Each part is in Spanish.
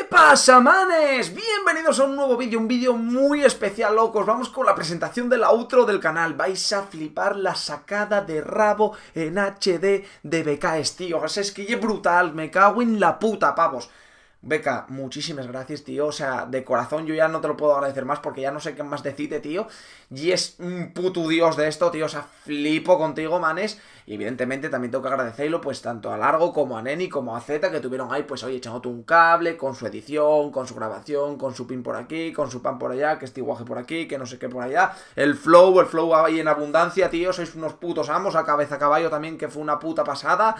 pasa, manes? Bienvenidos a un nuevo vídeo, un vídeo muy especial, locos. Vamos con la presentación de la outro del canal. Vais a flipar la sacada de rabo en HD de BKS, tío. O sea, es que es brutal, me cago en la puta, pavos. Beca, muchísimas gracias, tío. O sea, de corazón yo ya no te lo puedo agradecer más porque ya no sé qué más decirte, tío. Y es un puto dios de esto, tío. O sea, flipo contigo, manes. Y evidentemente también tengo que agradecerlo, pues, tanto a Largo como a Neni como a Zeta, que tuvieron ahí, pues, oye, echándote un cable, con su edición, con su grabación, con su pin por aquí, con su pan por allá, que este guaje por aquí, que no sé qué por allá. El flow ahí en abundancia, tío. Sois unos putos amos, a cabeza caballo también, que fue una puta pasada.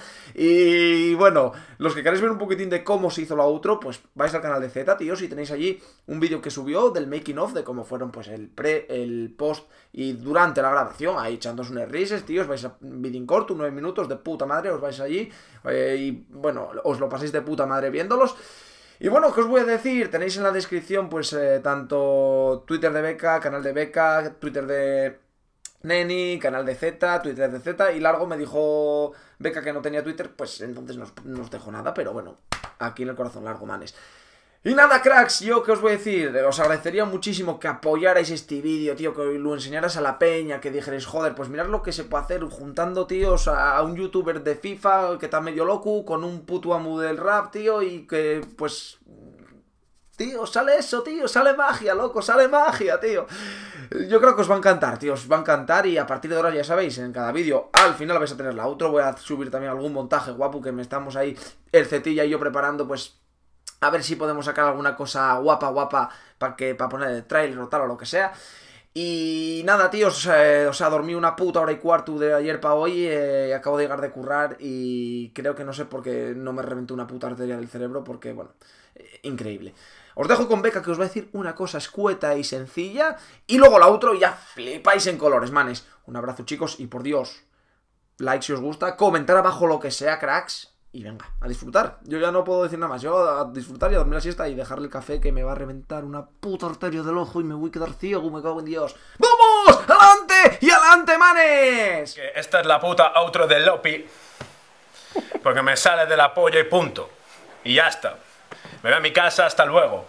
Y bueno, los que queréis ver un poquitín de cómo se hizo la outro, pues vais al canal de Zeta, tío, si tenéis allí un vídeo que subió del making of, de cómo fueron, pues, el pre, el post y durante la grabación, ahí echándose unas risas, tío, os vais a un vídeo corto, 9 minutos, de puta madre, os vais allí, y bueno, os lo paséis de puta madre viéndolos. Y bueno, ¿qué os voy a decir? Tenéis en la descripción, pues, tanto Twitter de Beca, canal de Beca, Twitter de Neni, canal de Zeta, Twitter de Zeta, y Largo me dijo Beca que no tenía Twitter, pues entonces no os dejo nada, pero bueno, aquí en el corazón, Largo, manes. Y nada, cracks, yo que os voy a decir, os agradecería muchísimo que apoyarais este vídeo, tío, que lo enseñaras a la peña, que dijerais, joder, pues mirad lo que se puede hacer juntando, tíos, a un youtuber de FIFA que está medio loco, con un puto amo del rap, tío, y que, pues, tío, sale eso, tío, sale magia, loco, sale magia, tío. Yo creo que os va a encantar, tío, os va a encantar. Y a partir de ahora, ya sabéis, en cada vídeo al final vais a tener la outro. Voy a subir también algún montaje guapo que me estamos ahí, el Zetilla y yo preparando, pues, a ver si podemos sacar alguna cosa guapa para poner el trailer o tal o lo que sea. Y nada, tíos, o sea, dormí una puta hora y cuarto de ayer para hoy, acabo de llegar de currar y creo que no sé por qué no me reventó una puta arteria del cerebro, porque, bueno, increíble. Os dejo con Beca, que os va a decir una cosa escueta y sencilla, y luego la outro y ya flipáis en colores, manes. Un abrazo, chicos, y por Dios, like si os gusta, comentar abajo lo que sea, cracks. Y venga, a disfrutar. Yo ya no puedo decir nada más. Yo a disfrutar y a dormir la siesta y dejarle el café, que me va a reventar una puta arteria del ojo y me voy a quedar ciego, me cago en Dios. ¡Vamos! ¡Adelante! ¡Y adelante, manes! Que esta es la puta outro del Lopi. Porque me sale de la polla y punto. Y ya está. Me voy a mi casa, hasta luego.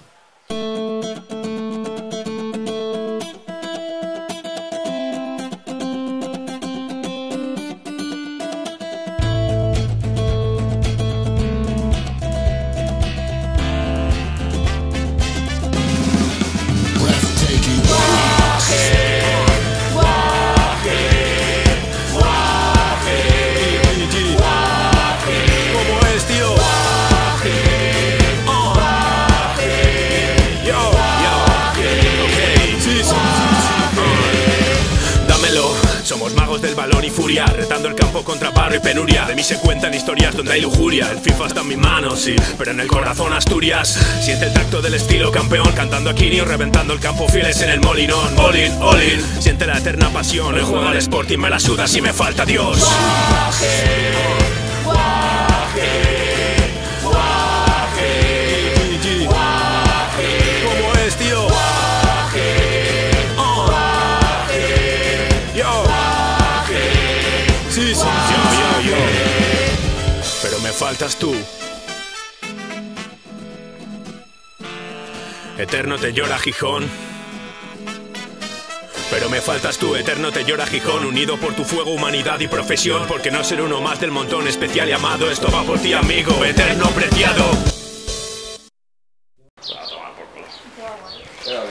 Somos magos del balón y furia, retando el campo contra barro y penuria. De mí se cuentan historias donde hay lujuria. El FIFA está en mis manos, sí, pero en el corazón Asturias. Siente el tacto del estilo campeón, cantando a Quinio, reventando el campo fieles en el molinón. All in, all in, siente la eterna pasión. El juego al Sporting me la suda si me falta Dios. Guaje, guaje, guaje, guaje. ¿Cómo es, tío? Sí, yo. Pero me faltas tú. Eterno te llora Gijón. Pero me faltas tú, eterno te llora Gijón. Unido por tu fuego, humanidad y profesión. Porque no ser uno más del montón, especial y amado. Esto va por ti, amigo, eterno preciado.